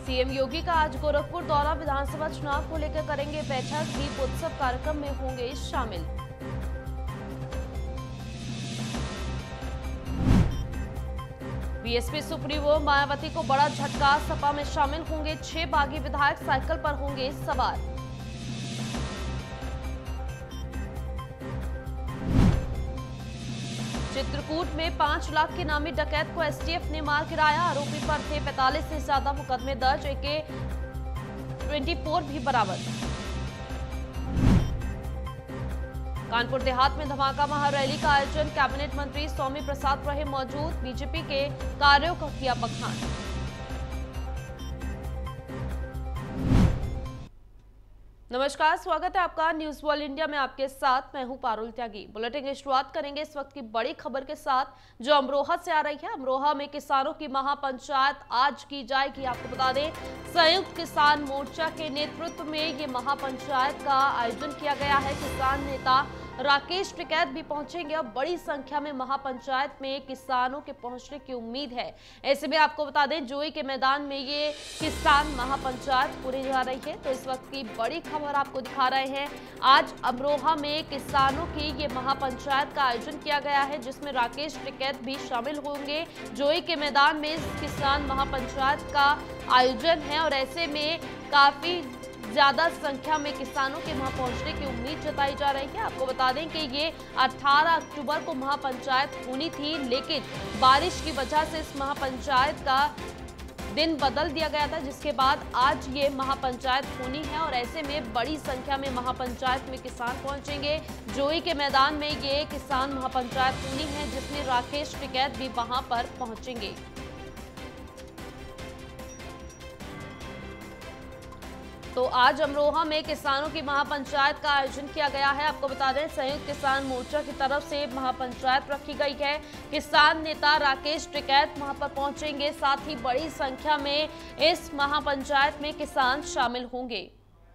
CM योगी का आज गोरखपुर दौरा, विधानसभा चुनाव को लेकर करेंगे बैठक, दीप उत्सव कार्यक्रम में होंगे शामिल। बीएसपी सुप्रीमो मायावती को बड़ा झटका, सपा में शामिल होंगे 6 बागी विधायक, साइकिल पर होंगे सवार। चित्रकूट में 5 लाख के नामी डकैत को एसटीएफ ने मार गिराया, आरोपी पर थे 45 से ज्यादा मुकदमे दर्ज, AK-24 भी बरामद। कानपुर देहात में धमाका महारैली का आयोजन, कैबिनेट मंत्री स्वामी प्रसाद रहे मौजूद, बीजेपी के कार्यों का किया बखान। नमस्कार, स्वागत है आपका न्यूज वर्ल्ड इंडिया में। आपके साथ मैं हूं पारुल त्यागी। बुलेटिन की शुरुआत करेंगे इस वक्त की बड़ी खबर के साथ, जो अमरोहा से आ रही है। अमरोहा में किसानों की महापंचायत आज की जाएगी। आपको बता दें, संयुक्त किसान मोर्चा के नेतृत्व में ये महापंचायत का आयोजन किया गया है। किसान नेता राकेश टिकैत भी पहुंचेंगे और बड़ी संख्या में महापंचायत में किसानों के पहुंचने की उम्मीद है। ऐसे में आपको बता दें, जोई के मैदान में ये किसान महापंचायत होने जा रही है। तो इस वक्त की बड़ी खबर आपको दिखा रहे हैं। आज अमरोहा में किसानों की ये महापंचायत का आयोजन किया गया है, जिसमें राकेश टिकैत भी शामिल होंगे। जोई के मैदान में इस किसान महापंचायत का आयोजन है और ऐसे में काफी ज्यादा संख्या में किसानों के वहां पहुंचने की उम्मीद जताई जा रही है। आपको बता दें कि ये 18 अक्टूबर को महापंचायत होनी थी, लेकिन बारिश की वजह से इस महापंचायत का दिन बदल दिया गया था, जिसके बाद आज ये महापंचायत होनी है और ऐसे में बड़ी संख्या में महापंचायत में किसान पहुंचेंगे। जोई के मैदान में ये किसान महापंचायत होनी है, जिसमें राकेश टिकैत भी वहां पर पहुंचेंगे। तो आज अमरोहा में किसानों की महापंचायत का आयोजन किया गया है। आपको बता दें, संयुक्त किसान मोर्चा की तरफ से महापंचायत रखी गई है। किसान नेता राकेश टिकैत वहां पर पहुंचेंगे, साथ ही बड़ी संख्या में इस महापंचायत में किसान शामिल होंगे।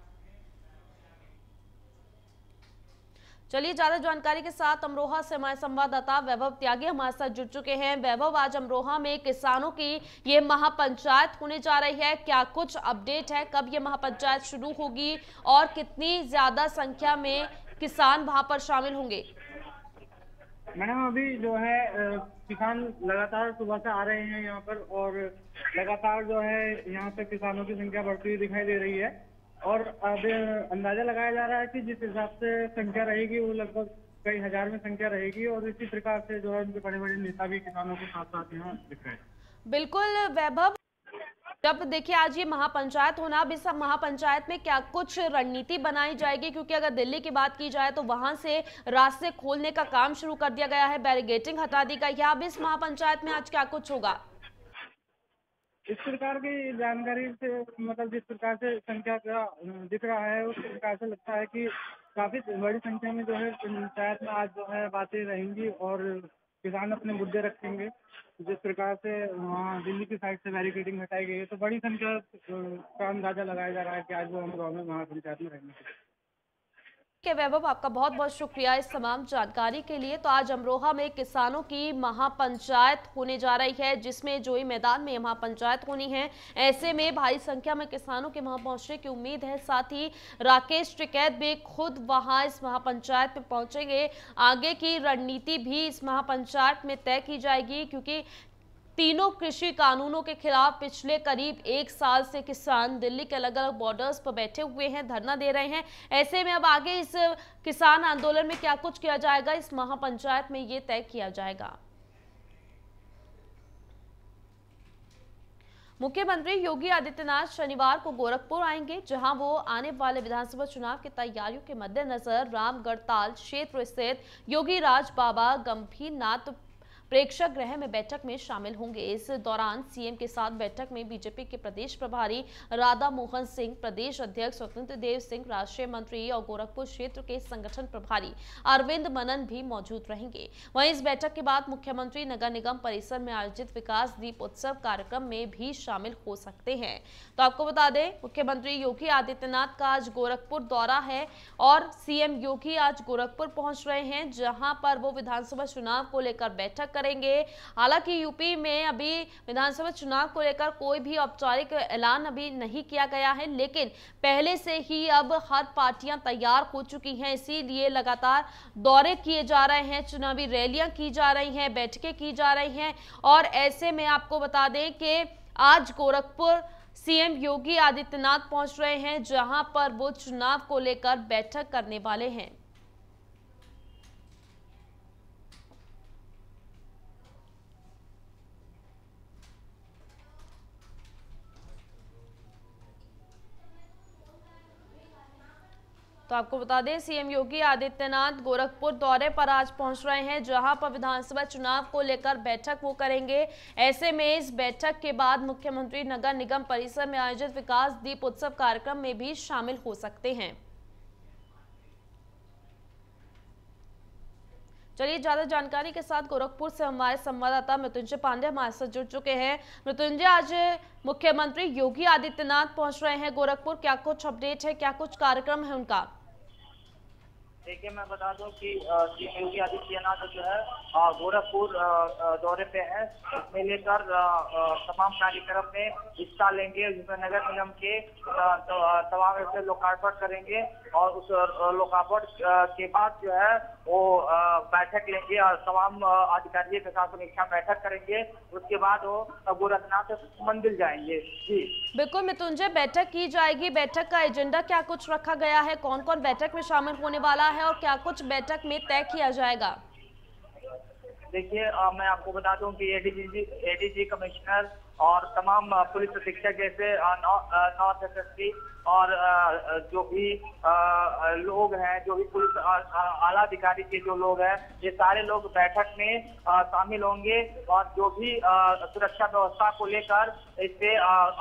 चलिए, ज्यादा जानकारी के साथ अमरोहा से हमारे संवाददाता वैभव त्यागी हमारे साथ जुड़ चुके हैं। वैभव, आज अमरोहा में किसानों की ये महापंचायत होने जा रही है, क्या कुछ अपडेट है? कब ये महापंचायत शुरू होगी और कितनी ज्यादा संख्या में किसान वहां पर शामिल होंगे? मैडम, अभी जो है किसान लगातार सुबह से आ रहे हैं यहाँ पर और लगातार जो है यहाँ पे किसानों की संख्या बढ़ती हुई दिखाई दे रही है। और अब अंदाजा लगाया जा रहा है कि जिस हिसाब से संख्या रहेगी वो लगभग कई हजार में संख्या रहेगी और इसी प्रकार से जो है उनके बड़े बड़े नेता भी किसानों के साथ साथ यहाँ दिख रहे हैं। बिल्कुल वैभव, जब देखिए आज ये महापंचायत होना, अब इस महापंचायत में क्या कुछ रणनीति बनाई जाएगी? क्योंकि अगर दिल्ली की बात की जाए तो वहां से रास्ते खोलने का काम शुरू कर दिया गया है, बैरिगेटिंग हटा दी गई है। अब इस महापंचायत में आज क्या कुछ होगा? इस प्रकार की जानकारी से मतलब जिस प्रकार से संख्या का दिख रहा है, उस प्रकार से लगता है कि काफी बड़ी संख्या में जो है पंचायत में आज जो है बातें रहेंगी और किसान अपने मुद्दे रखेंगे। जिस प्रकार से वहाँ दिल्ली की साइड से बैरिकेडिंग हटाई गई है, तो बड़ी संख्या का अंदाजा लगाया जा रहा है कि आज वो अमरोहा में महापंचायत में रहेंगे। के वैभव, आपका बहुत बहुत शुक्रिया इस तमाम जानकारी के लिए। तो आज अमरोहा में किसानों की महापंचायत होने जा रही है, जिसमें जोई मैदान में महापंचायत होनी है। ऐसे में भारी संख्या में किसानों के वहां पहुंचने की उम्मीद है। साथ ही राकेश टिकैत भी खुद वहां इस महापंचायत में पहुंचेंगे। आगे की रणनीति भी इस महापंचायत में तय की जाएगी, क्योंकि तीनों कृषि कानूनों के खिलाफ पिछले करीब 1 साल से किसान दिल्ली के अलग अलग बॉर्डर्स पर बैठे हुए हैं, धरना दे रहे हैं। ऐसे में अब आगे इस किसान आंदोलन में क्या कुछ किया जाएगा, इस महापंचायत में ये तय किया जाएगा। मुख्यमंत्री योगी आदित्यनाथ शनिवार को गोरखपुर आएंगे, जहां वो आने वाले विधानसभा चुनाव की तैयारियों के मद्देनजर रामगढ़ताल क्षेत्र स्थित योगी राज बाबा गंभीरनाथ प्रेक्षक गृह में बैठक में शामिल होंगे। इस दौरान सीएम के साथ बैठक में बीजेपी के प्रदेश प्रभारी राधा मोहन सिंह, प्रदेश अध्यक्ष स्वतंत्र देव सिंह, राष्ट्रीय मंत्री और गोरखपुर क्षेत्र के संगठन प्रभारी अरविंद मनन भी मौजूद रहेंगे। वहीं इस बैठक के बाद मुख्यमंत्री नगर निगम परिसर में आयोजित विकास दीप उत्सव कार्यक्रम में भी शामिल हो सकते हैं। तो आपको बता दें, मुख्यमंत्री योगी आदित्यनाथ का आज गोरखपुर दौरा है और सीएम योगी आज गोरखपुर पहुंच रहे हैं, जहां पर वो विधानसभा चुनाव को लेकर बैठक करेंगे। हालांकि यूपी में अभी विधानसभा चुनाव को लेकर कोई भी औपचारिक ऐलान अभी नहीं किया गया है, लेकिन पहले से ही अब हर पार्टियां तैयार हो चुकी हैं, इसीलिए लगातार दौरे किए जा रहे हैं, चुनावी रैलियां की जा रही हैं, बैठकें की जा रही हैं। और ऐसे में आपको बता दें कि आज गोरखपुर सीएम योगी आदित्यनाथ पहुंच रहे हैं, जहां पर वो चुनाव को लेकर बैठक करने वाले हैं। तो आपको बता दें, सीएम योगी आदित्यनाथ गोरखपुर दौरे पर आज पहुंच रहे हैं, जहां पर विधानसभा चुनाव को लेकर बैठक वो करेंगे। ऐसे में इस बैठक के बाद मुख्यमंत्री नगर निगम परिसर में आयोजित विकास दीप उत्सव कार्यक्रम में भी शामिल हो सकते हैं। चलिए, ज्यादा जानकारी के साथ गोरखपुर से हमारे संवाददाता मृत्युंजय पांडे हमारे साथ जुड़ चुके हैं। मृत्युंजय, आज मुख्यमंत्री योगी आदित्यनाथ पहुंच रहे हैं गोरखपुर, क्या कुछ अपडेट है, क्या कुछ कार्यक्रम है उनका? देखिए, मैं बता दूं कि सीएम योगी आदित्यनाथ जो है गोरखपुर दौरे पे है। इसमें लेकर तमाम कार्यक्रम में हिस्सा लेंगे, जिसमें नगर निगम के तमाम ऐसे लोकार्पण करेंगे और उस लोकार्पण के बाद जो है वो बैठक लेंगे और तमाम अधिकारियों के साथ समीक्षा बैठक करेंगे। उसके बाद वो गोरखनाथ मंदिर जाएंगे। जी बिल्कुल मृत्युंजय, बैठक की जाएगी, बैठक का एजेंडा क्या कुछ रखा गया है, कौन कौन बैठक में शामिल होने वाला है और क्या कुछ बैठक में तय किया जाएगा? देखिए, मैं आपको बता दूं कि एडीजी कमिश्नर और तमाम पुलिस अधीक्षक जैसे नॉर्थ एसएसपी और जो भी लोग हैं, जो भी पुलिस आला अधिकारी के जो लोग हैं, ये सारे लोग बैठक में शामिल होंगे और जो भी सुरक्षा व्यवस्था को लेकर इससे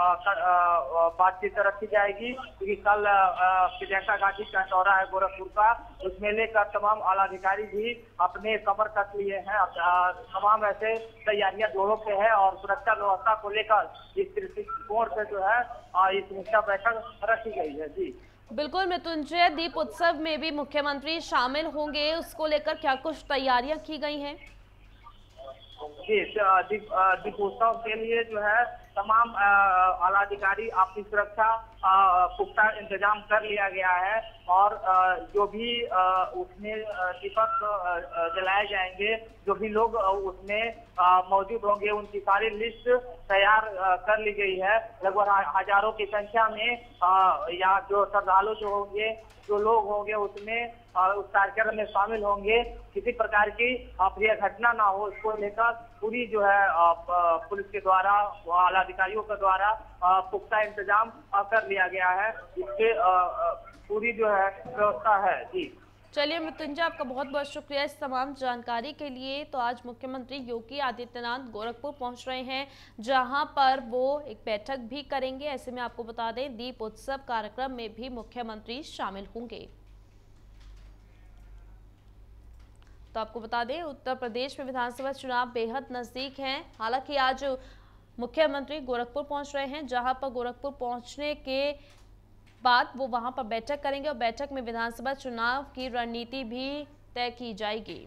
बातचीत रखी जाएगी। क्योंकि कल प्रियंका गांधी का दौरा है गोरखपुर का, उसमें लेकर तमाम आला अधिकारी भी अपने कमर कस लिए हैं। तमाम ऐसे तैयारियां जोरों पे है और सुरक्षा व्यवस्था को लेकर इस दृष्टिकोण से जो है इस समीक्षा बैठक रखी गई है। जी बिल्कुल मृत्युंजय, दीप उत्सव में भी मुख्यमंत्री शामिल होंगे, उसको लेकर क्या कुछ तैयारियां की गई हैं? जी, दीपोत्सव के लिए जो है तमाम आला अधिकारी अपनी सुरक्षा पुख्ता इंतजाम कर लिया गया है और जो भी उसमें दीपक जलाए जाएंगे, जो भी लोग उसमें मौजूद होंगे, उनकी सारी लिस्ट तैयार कर ली गई है। लगभग हजारों की संख्या में यहाँ जो श्रद्धालु जो होंगे, जो लोग होंगे, उसमें उस कार्यक्रम में शामिल होंगे। किसी प्रकार की अप्रिय घटना ना हो, इसको लेकर पूरी जो है पुलिस के द्वारा, आला अधिकारियों के द्वारा पुख्ता इंतजाम कर लिया गया है। इसके पूरी जो है व्यवस्था है। जी चलिए मृत्युंजय, आपका बहुत बहुत शुक्रिया इस तमाम जानकारी के लिए। तो आज मुख्यमंत्री योगी आदित्यनाथ गोरखपुर पहुंच रहे हैं, जहां पर वो एक बैठक भी करेंगे। ऐसे में आपको बता दें, दीप उत्सव कार्यक्रम में भी मुख्यमंत्री शामिल होंगे। तो आपको बता दें, उत्तर प्रदेश में विधानसभा चुनाव बेहद नजदीक हैं। हालांकि आज मुख्यमंत्री गोरखपुर पहुंच रहे हैं, जहां पर गोरखपुर पहुंचने के बाद वो वहां पर बैठक करेंगे और बैठक में विधानसभा चुनाव की रणनीति भी तय की जाएगी।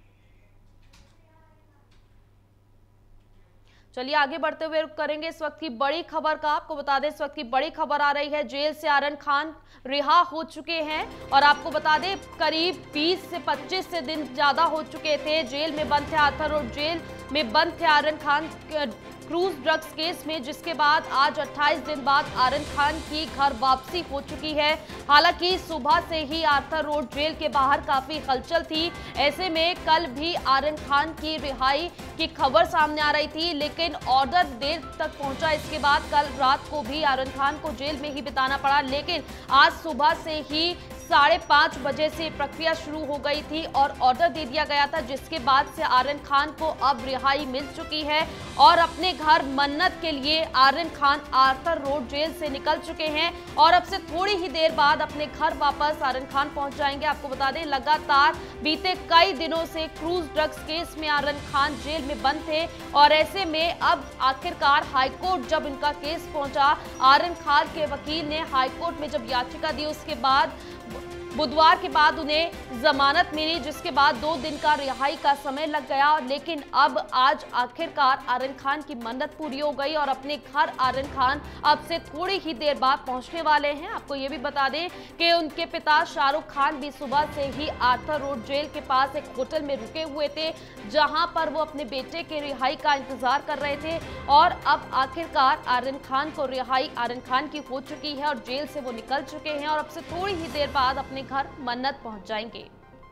चलिए आगे बढ़ते हुए रुख करेंगे इस वक्त की बड़ी खबर का। आपको बता दें, इस वक्त की बड़ी खबर आ रही है, जेल से आर्यन खान रिहा हो चुके हैं। और आपको बता दें, करीब 20 से 25 से दिन ज्यादा हो चुके थे जेल में बंद थे। आर्थर रोड जेल में बंद थे Aryan Khan cruise drugs case में, जिसके बाद आज 28 दिन बाद आर्यन खान की घर वापसी हो चुकी है। हालांकि सुबह से ही आर्थर रोड जेल के बाहर काफी हलचल थी। ऐसे में कल भी आर्यन खान की रिहाई की खबर सामने आ रही थी, लेकिन ऑर्डर देर तक पहुंचा। इसके बाद कल रात को भी आर्यन खान को जेल में ही बिताना पड़ा, लेकिन आज सुबह से ही 5:30 बजे से प्रक्रिया शुरू हो गई थी और ऑर्डर दे दिया गया था, जिसके बाद से आर्यन खान को अब रिहाई मिल चुकी है और अपने घर मन्नत के लिए Aryan Khan Arthur Road jail से निकल चुके हैं और अब से थोड़ी ही देर बाद अपने घर वापस आर्यन खान पहुंच जाएंगे। आपको बता दें, लगातार बीते कई दिनों से क्रूज ड्रग्स केस में आर्यन खान जेल में बंद थे और ऐसे में अब आखिरकार हाईकोर्ट जब इनका केस पहुंचा, आर्यन खान के वकील ने हाईकोर्ट में जब याचिका दी, उसके बाद बुधवार के बाद उन्हें जमानत मिली, जिसके बाद 2 दिन का रिहाई का समय लग गया। लेकिन अब आज आखिरकार आर्यन खान की मन्नत पूरी हो गई और अपने घर आर्यन खान अब से थोड़ी ही देर बाद पहुंचने वाले हैं। आपको ये भी बता दें कि उनके पिता शाहरुख खान भी सुबह से ही आर्थर रोड जेल के पास एक होटल में रुके हुए थे, जहां पर वो अपने बेटे के रिहाई का इंतजार कर रहे थे। और अब आखिरकार आर्यन खान को रिहाई आर्यन खान की हो चुकी है और जेल से वो निकल चुके हैं और अब से थोड़ी ही देर बाद अपने घर मन्नत पहुंच जाएंगे।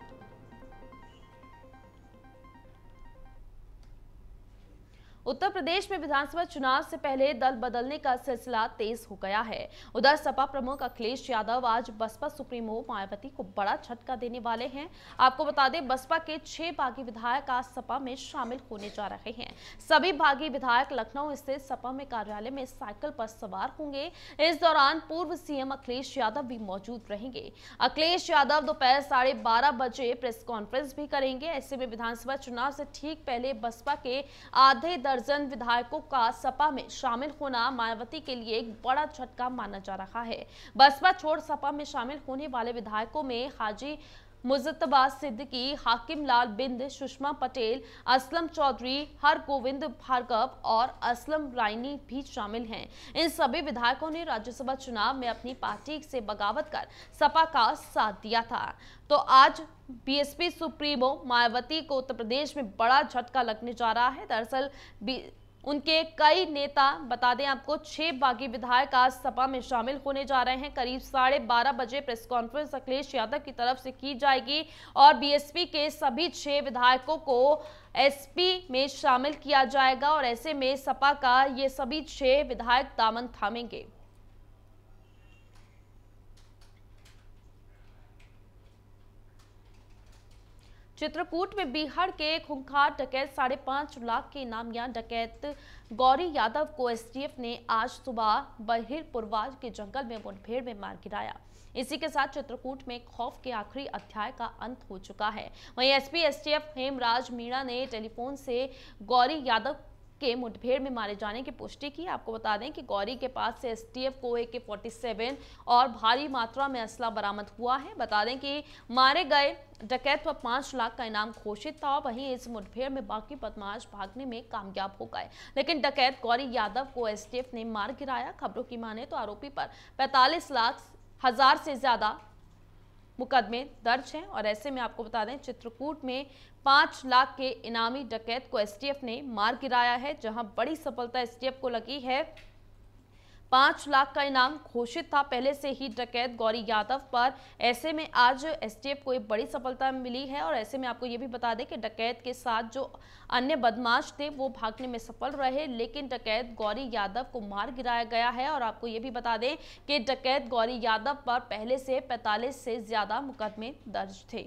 उत्तर प्रदेश में विधानसभा चुनाव से पहले दल बदलने का सिलसिला तेज हो गया है। उधर सपा प्रमुख अखिलेश यादव आज बसपा सुप्रीमो मायावती को बड़ा झटका देने वाले हैं। आपको बता दें, बसपा के 6 बागी विधायक आज सपा में शामिल होने जा रहे हैं। सभी बागी विधायक लखनऊ स्थित सपा में कार्यालय में साइकिल पर सवार होंगे। इस दौरान पूर्व सीएम अखिलेश यादव भी मौजूद रहेंगे। अखिलेश यादव दोपहर 12:30 बजे प्रेस कॉन्फ्रेंस भी करेंगे। ऐसे में विधानसभा चुनाव से ठीक पहले बसपा के आधे दर्जन विधायकों का सपा में शामिल होना मायावती के लिए एक बड़ा झटका माना जा रहा है। बसपा छोड़ सपा में शामिल होने वाले विधायकों में हाजी मुजतबा सिद्दीकी, हाकिम लाल बिंद, सुषमा पटेल, असलम चौधरी, हरगोविंद भार्गव और असलम रायनी भी शामिल हैं। इन सभी विधायकों ने राज्यसभा चुनाव में अपनी पार्टी से बगावत कर सपा का साथ दिया था। तो आज बीएसपी सुप्रीमो मायावती को उत्तर प्रदेश में बड़ा झटका लगने जा रहा है। दरअसल उनके कई नेता, बता दें आपको, 6 बागी विधायक आज सपा में शामिल होने जा रहे हैं। करीब 12:30 बजे प्रेस कॉन्फ्रेंस अखिलेश यादव की तरफ से की जाएगी और बीएसपी के सभी 6 विधायकों को एसपी में शामिल किया जाएगा और ऐसे में सपा का ये सभी 6 विधायक दामन थामेंगे। चित्रकूट में बिहार के खूंखार डकैत 5.5 लाख के इनामिया डकैत गौरी यादव को एसटीएफ ने आज सुबह बहिरपुरवा के जंगल में मुठभेड़ में मार गिराया। इसी के साथ चित्रकूट में खौफ के आखिरी अध्याय का अंत हो चुका है। वहीं एसपी एसटीएफ हेमराज मीणा ने टेलीफोन से गौरी यादव के मुठभेड़ में मारे जाने की पुष्टि की। आपको बता दें कि गौरी के पास से एसटीएफ को AK-47 और भारी मात्रा में असला बरामद हुआ है। बता दें कि मारे गए डकैत पर 5 लाख का इनाम घोषित था। वहीं इस मुठभेड़ में बाकी बदमाश भागने में कामयाब हो गए, लेकिन डकैत गौरी यादव को एसटीएफ ने मार गिराया। खबरों की माने तो आरोपी पर 45,00,000 से ज्यादा मुकदमे दर्ज हैं और ऐसे में आपको बता दें, चित्रकूट में 5 लाख के इनामी डकैत को एसटीएफ ने मार गिराया है। जहां बड़ी सफलता एसटीएफ को लगी है। 5 लाख का इनाम घोषित था पहले से ही डकैत गौरी यादव पर। ऐसे में आज एसटीएफ को एक बड़ी सफलता मिली है और ऐसे में आपको ये भी बता दें कि डकैत के साथ जो अन्य बदमाश थे वो भागने में सफल रहे, लेकिन डकैत गौरी यादव को मार गिराया गया है। और आपको ये भी बता दें कि डकैत गौरी यादव पर पहले से 45 से ज्यादा मुकदमे दर्ज थे।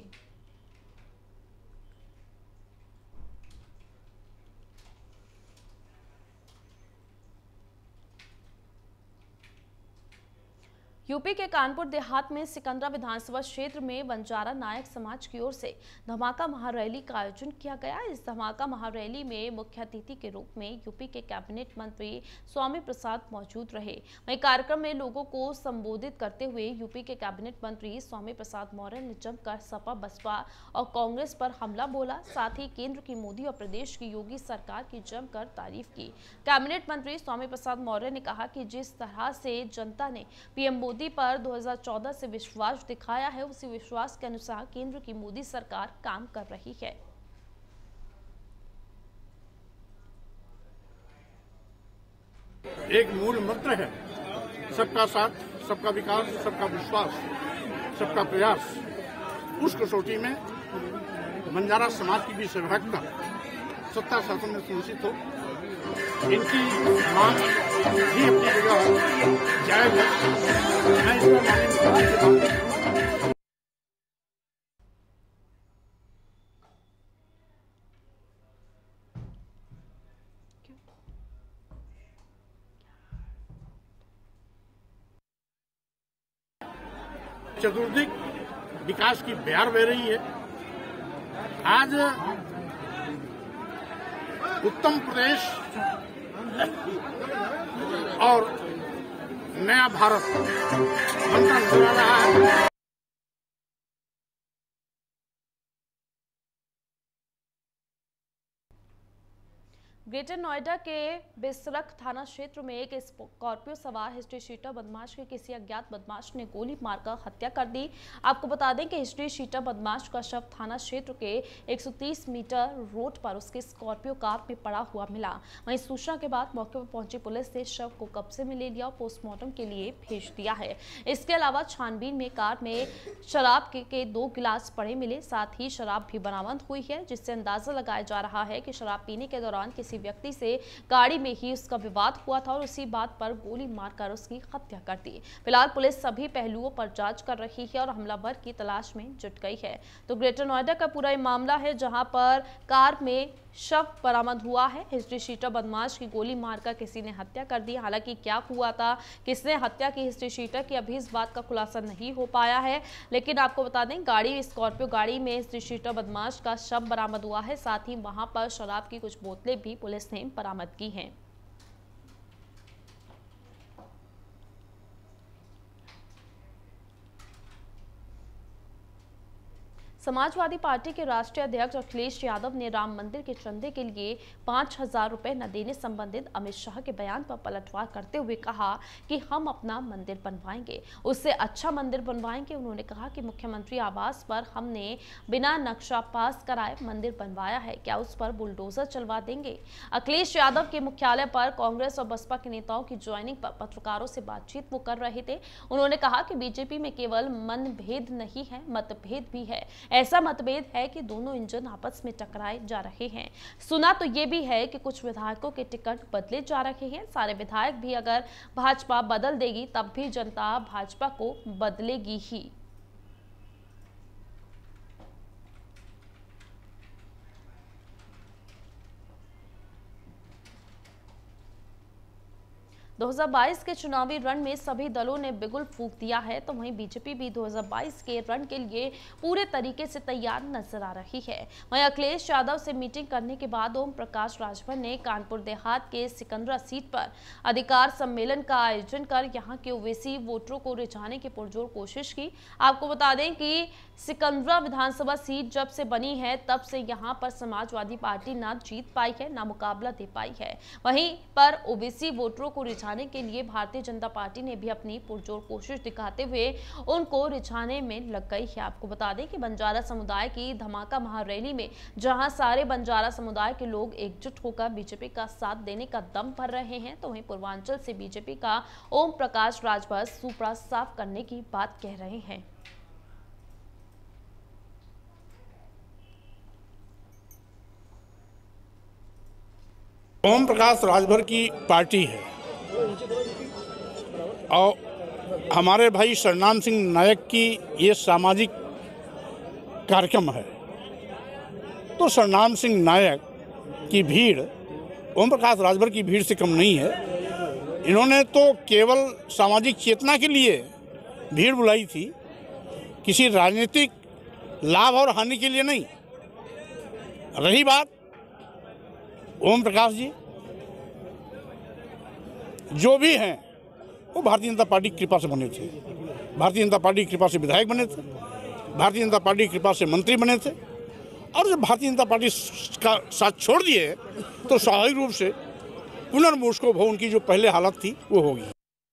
यूपी के कानपुर देहात में सिकंदरा विधानसभा क्षेत्र में बंजारा नायक समाज की ओर से धमाका महारैली का आयोजन किया गया। इस धमाका महारैली में मुख्य अतिथि के रूप में यूपी के कैबिनेट मंत्री स्वामी प्रसाद मौजूद रहे। वहीं कार्यक्रम में लोगों को संबोधित करते हुए यूपी के कैबिनेट मंत्री स्वामी प्रसाद मौर्य ने जमकर सपा, बसपा और कांग्रेस पर हमला बोला। साथ ही केंद्र की मोदी और प्रदेश की योगी सरकार की जमकर तारीफ की। कैबिनेट मंत्री स्वामी प्रसाद मौर्य ने कहा कि जिस तरह से जनता ने पीएम मोदी पर 2014 से विश्वास दिखाया है, उसी विश्वास के अनुसार केंद्र की मोदी सरकार काम कर रही है। एक मूल मंत्र है, सबका साथ, सबका विकास, सबका विश्वास, सबका प्रयास। उस कसौटी में बंजारा समाज की भी सहभागिता सत्ता शासन में सुनिश्चित हो। इनकी मांग भी अपनी जगह जायज है। मैं इसका मानने चतुर्दिक विकास की बयार बह रही है। आज उत्तम प्रदेश और नया भारत मंत्र नजर आ रहा है। ग्रेटर नोएडा के बिसरख थाना क्षेत्र में एक स्कॉर्पियो सवार हिस्ट्री शीटर बदमाश की किसी अज्ञात बदमाश ने गोली मारकर हत्या कर दी। आपको बता दें कि हिस्ट्री शीटर बदमाश का शव थाना क्षेत्र के 130 मीटर रोड पर उसके स्कॉर्पियो कार में पड़ा हुआ मिला। वहीं सूचना के बाद मौके पर पहुंची पुलिस ने शव को कब्जे में ले लिया और पोस्टमार्टम के लिए भेज दिया है। इसके अलावा छानबीन में कार में शराब के 2 गिलास पड़े मिले, साथ ही शराब भी बरामद हुई है, जिससे अंदाजा लगाया जा रहा है कि शराब पीने के दौरान किसी व्यक्ति से गाड़ी में ही उसका विवाद हुआ था और उसी बात पर गोली मारकर उसकी हत्या कर दी। फिलहाल पुलिस सभी पहलुओं पर जांच कर रही है और हमलावर की तलाश में जुट गई है। तो ग्रेटर नोएडा का पूरा ये मामला है, जहां पर कार में शव बरामद हुआ है। हिस्ट्री शीटर बदमाश की गोली मारकर किसी ने हत्या कर दी। हालांकि क्या हुआ था, किसने हत्या की हिस्ट्री शीटर की, अभी इस बात का खुलासा नहीं हो पाया है। लेकिन आपको बता दें, स्कॉर्पियो गाड़ी में हिस्ट्री शीटर बदमाश का शव बरामद हुआ है। साथ ही वहां पर शराब की कुछ बोतलें भी पुलिस ने बरामद की हैं। समाजवादी पार्टी के राष्ट्रीय अध्यक्ष अखिलेश यादव ने राम मंदिर के चंदे के लिए 5,000 रुपए न देने संबंधित अमित शाह के बयान पर पलटवार करते हुए कहा कि हम अपना मंदिर बनवाएंगे, उससे अच्छा मंदिर बनवाएंगे। उन्होंने कहा कि मुख्यमंत्री आवास पर हमने बिना नक्शा पास कराए मंदिर बनवाया है, क्या उस पर बुलडोजर चलवा देंगे। अखिलेश यादव के मुख्यालय पर कांग्रेस और बसपा के नेताओं की ज्वाइनिंग पर पत्रकारों से बातचीत वो कर रहे थे। उन्होंने कहा कि बीजेपी में केवल मनभेद नहीं है, मतभेद भी है। ऐसा मतभेद है कि दोनों इंजन आपस में टकराए जा रहे हैं। सुना तो ये भी है कि कुछ विधायकों के टिकट बदले जा रहे हैं। सारे विधायक भी अगर भाजपा बदल देगी तब भी जनता भाजपा को बदलेगी ही। दो 2022 के चुनावी रण में सभी दलों ने बिगुल फूंक दिया है, तो वहीं बीजेपी भी 2022 के रण के लिए पूरे तरीके से तैयार नजर आ रही है। वहीं अखिलेश यादव से मीटिंग करने के बाद ओम प्रकाश राजभर ने कानपुर देहात के सिकंदरा सीट पर अधिकार सम्मेलन का आयोजन कर यहां के ओवैसी वोटरों को रिझाने की पुरजोर कोशिश की। आपको बता दें कि सिकंदरा विधानसभा सीट जब से बनी है तब से यहां पर समाजवादी पार्टी ना जीत पाई है, ना मुकाबला दे पाई है। वहीं पर ओबीसी वोटरों को रिझाने के लिए भारतीय जनता पार्टी ने भी अपनी पुरजोर कोशिश दिखाते हुए उनको रिझाने में लग गई है। आपको बता दें कि बंजारा समुदाय की धमाका महारैली में जहां सारे बंजारा समुदाय के लोग एकजुट होकर बीजेपी का साथ देने का दम भर रहे हैं, तो वहीं पूर्वांचल से बीजेपी का ओम प्रकाश राजभर सुपड़ा साफ करने की बात कह रहे हैं। ओम प्रकाश राजभर की पार्टी है और हमारे भाई शरनाम सिंह नायक की ये सामाजिक कार्यक्रम है, तो शरनाम सिंह नायक की भीड़ ओम प्रकाश राजभर की भीड़ से कम नहीं है। इन्होंने तो केवल सामाजिक चेतना के लिए भीड़ बुलाई थी, किसी राजनीतिक लाभ और हानि के लिए नहीं। रही बात ओम प्रकाश जी, जो भी हैं वो भारतीय जनता पार्टी की कृपा से बने थे, भारतीय जनता पार्टी की कृपा से विधायक बने थे, भारतीय जनता पार्टी की कृपा से मंत्री बने थे। और जब भारतीय जनता पार्टी का साथ छोड़ दिए तो स्वाभाविक रूप से पुनर्मोक्ष भव उनकी जो पहले हालत थी वो होगी।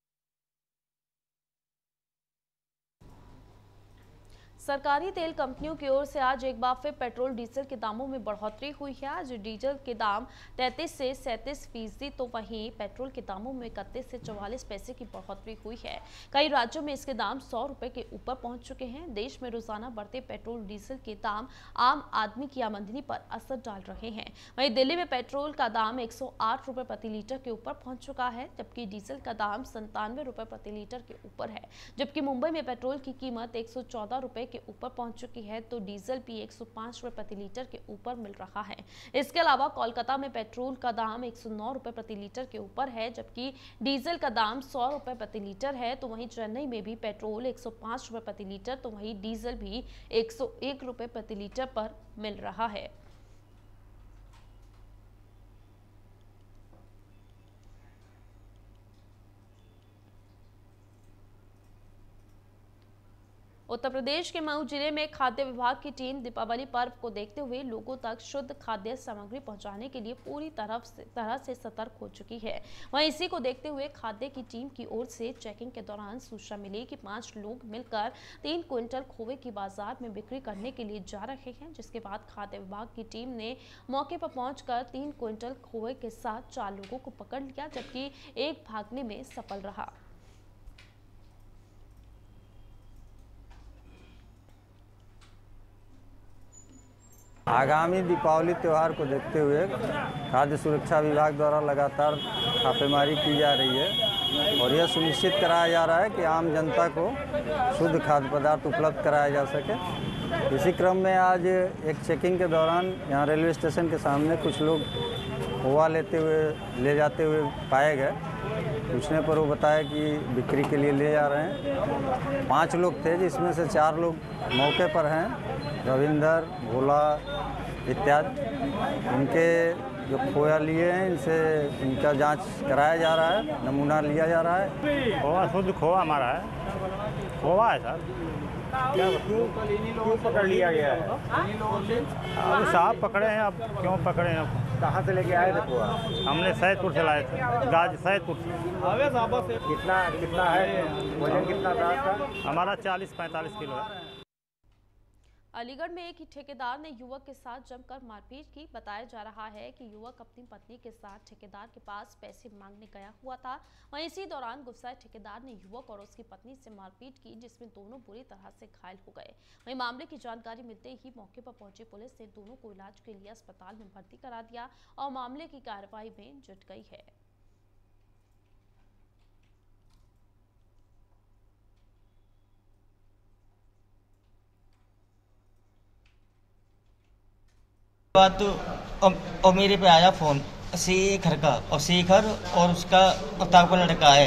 सरकारी तेल कंपनियों की ओर से आज एक बार फिर पेट्रोल डीजल के दामों में बढ़ोतरी हुई है। आज डीजल के दाम 33 से 37%, तो वहीं पेट्रोल के दामों में 31 से 44 पैसे की बढ़ोतरी हुई है। कई राज्यों में इसके दाम 100 रुपए के ऊपर पहुंच चुके हैं। देश में रोजाना बढ़ते पेट्रोल डीजल के दाम आम आदमी की आमदनी पर असर डाल रहे हैं। वहीं दिल्ली में पेट्रोल का दाम 108 रुपए प्रति लीटर के ऊपर पहुंच चुका है, जबकि डीजल का दाम 97 रुपए प्रति लीटर के ऊपर है। जबकि मुंबई में पेट्रोल की कीमत 114 रुपए के ऊपर पहुंच चुकी है, तो डीजल भी 105 रुपए प्रति लीटर के ऊपर मिल रहा है। इसके अलावा कोलकाता में पेट्रोल का दाम 109 रुपए प्रति लीटर के ऊपर है, जबकि डीजल का दाम 100 रुपए प्रति लीटर है। तो वहीं चेन्नई में भी पेट्रोल 105 रुपए प्रति लीटर, तो वहीं डीजल भी 101 रुपए प्रति लीटर पर मिल रहा है। उत्तर प्रदेश के मऊ जिले में खाद्य विभाग की टीम दीपावली पर्व को देखते हुए लोगों तक शुद्ध खाद्य सामग्री पहुंचाने के लिए पूरी तरह से सतर्क हो चुकी है। वहीं इसी को देखते हुए खाद्य की टीम की ओर से चेकिंग के दौरान सूचना मिली कि 5 लोग मिलकर 3 क्विंटल खोए की बाजार में बिक्री करने के लिए जा रहे हैं, जिसके बाद खाद्य विभाग की टीम ने मौके पर पहुंचकर 3 क्विंटल खोए के साथ 4 लोगों को पकड़ लिया, जबकि एक भागने में सफल रहा। आगामी दीपावली त्यौहार को देखते हुए खाद्य सुरक्षा विभाग द्वारा लगातार छापेमारी की जा रही है और यह सुनिश्चित कराया जा रहा है कि आम जनता को शुद्ध खाद्य पदार्थ उपलब्ध कराया जा सके। इसी क्रम में आज एक चेकिंग के दौरान यहाँ रेलवे स्टेशन के सामने कुछ लोग खोआ ले जाते हुए पाए गए। पूछने पर वो बताया कि बिक्री के लिए ले जा रहे हैं। 5 लोग थे, जिसमें से 4 लोग मौके पर हैं, रविंदर, भोला इत्यादि। इनके जो खोया लिए हैं, इनसे इनका जांच कराया जा रहा है, नमूना लिया जा रहा है। खोआ शुद्ध खोआ हमारा है, खोआ है सर। क्यों पकड़ लिया गया है? अब साहब पकड़े हैं, अब क्यों पकड़े हैं? कहाँ से लेके आए थे खोआ? हमने सैदपुर से लाए थे, गाज सैदपुर से। कितना है वजन, कितना था आपका? हमारा 40-45 किलो है। अलीगढ़ में एक ही ठेकेदार ने युवक के साथ जमकर मारपीट की। बताया जा रहा है कि युवक अपनी पत्नी के साथ ठेकेदार के पास पैसे मांगने गया हुआ था। वहीं इसी दौरान गुस्साए ठेकेदार ने युवक और उसकी पत्नी से मारपीट की, जिसमें दोनों बुरी तरह से घायल हो गए। वहीं मामले की जानकारी मिलते ही मौके पर पहुंची पुलिस ने दोनों को इलाज के लिए अस्पताल में भर्ती करा दिया और मामले की कार्रवाई में जुट गई है। बात और मेरे पे आया फोन शेखर का, और शेखर और उसका ताकू लड़का है,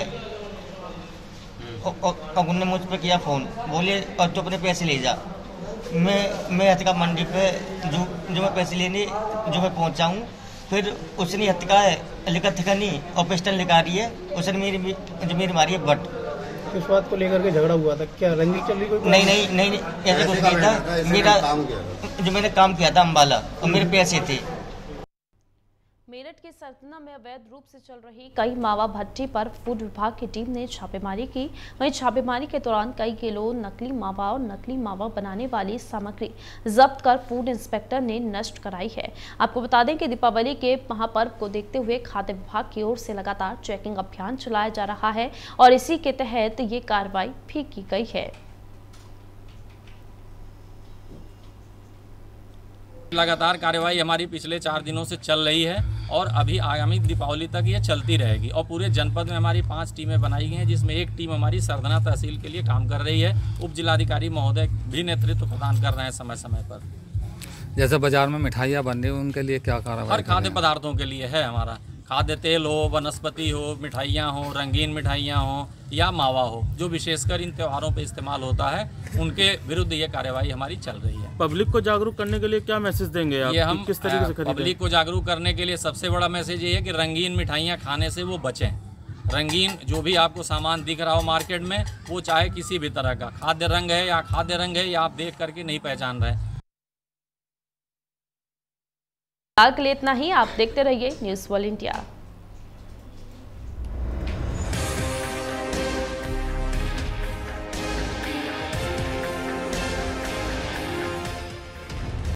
और उनने मुझ पे किया फोन, बोले और तो अपने पैसे ले जा। मैं हत्या मंडी पे जो मैं पैसे लेने जो मैं पहुंचा हूँ, फिर उसने हत्या लिखा थकनी और पिस्टल निकाल रही है, उसने मेरी मारी है बट। किस बात को लेकर के झगड़ा हुआ था? क्या रंगी चल रही कोई? नहीं, ऐसे कुछ नहीं था। मेरा जो मैंने काम किया था अम्बाला, और मेरे पैसे थे। मेरठ के सरतना में अवैध रूप से चल रही कई मावा भट्टी पर फूड विभाग की टीम ने छापेमारी की। वहीं छापेमारी के दौरान कई किलो नकली मावा और नकली मावा बनाने वाली सामग्री जब्त कर फूड इंस्पेक्टर ने नष्ट कराई है। आपको बता दें कि दीपावली के महापर्व को देखते हुए खाद्य विभाग की ओर से लगातार चेकिंग अभियान चलाया जा रहा है और इसी के तहत ये कार्रवाई भी की गई है। लगातार कार्रवाई हमारी पिछले 4 दिनों से चल रही है और अभी आगामी दीपावली तक ये चलती रहेगी। और पूरे जनपद में हमारी 5 टीमें बनाई गई हैं, जिसमें एक टीम हमारी सरदना तहसील के लिए काम कर रही है। उप जिलाधिकारी महोदय भी नेतृत्व प्रदान कर रहे हैं समय समय पर। जैसे बाजार में मिठाइयाँ बन रही हैं, उनके लिए क्या कार्रवाई? हर खाद्य पदार्थों के लिए है हमारा, खाद्य तेल हो, वनस्पति हो, मिठाइयाँ हो, रंगीन मिठाइयाँ हो या मावा हो, जो विशेषकर इन त्योहारों पे इस्तेमाल होता है, उनके विरुद्ध ये कार्रवाई हमारी चल रही है। पब्लिक को जागरूक करने के लिए क्या मैसेज देंगे आप? ये हम किस तरीके से पब्लिक को जागरूक करने के लिए सबसे बड़ा मैसेज ये है कि रंगीन मिठाइयाँ खाने से वो बचें। रंगीन जो भी आपको सामान दिख रहा हो मार्केट में, वो चाहे किसी भी तरह का खाद्य रंग है या आप देख करके नहीं पहचान रहे। फिलहाल के लिए इतना ही। आप देखते रहिए न्यूज़ वर्ल्ड इंडिया।